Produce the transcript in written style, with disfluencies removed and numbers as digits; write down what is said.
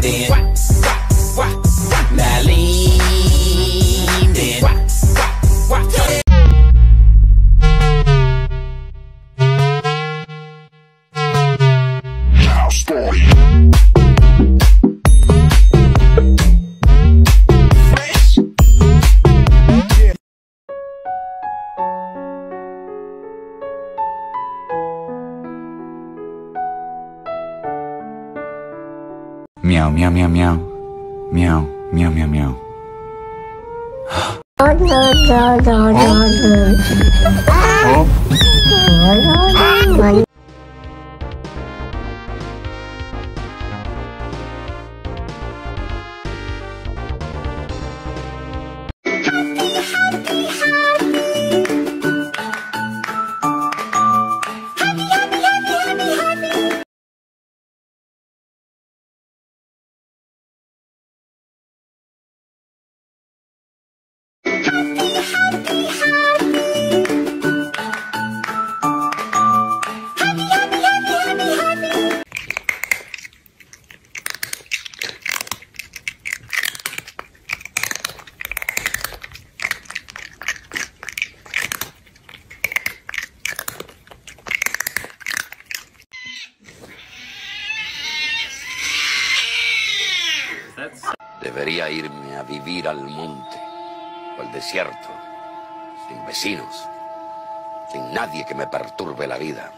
then. Now lean then. Now story. Meow, meow, meow, meow. Meow, meow, meow, meow. Debería irme a vivir al monte o al desierto, sin vecinos, sin nadie que me perturbe la vida.